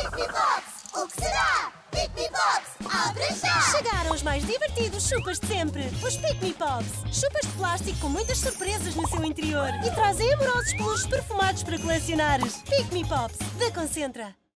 Pick Me Pops! O que será? Pick Me Pops! Abre já! Chegaram os mais divertidos chupas de sempre. Os Pick Me Pops. Chupas de plástico com muitas surpresas no seu interior. E trazem amorosos peluches perfumados para colecionares. Pick Me Pops, da Concentra.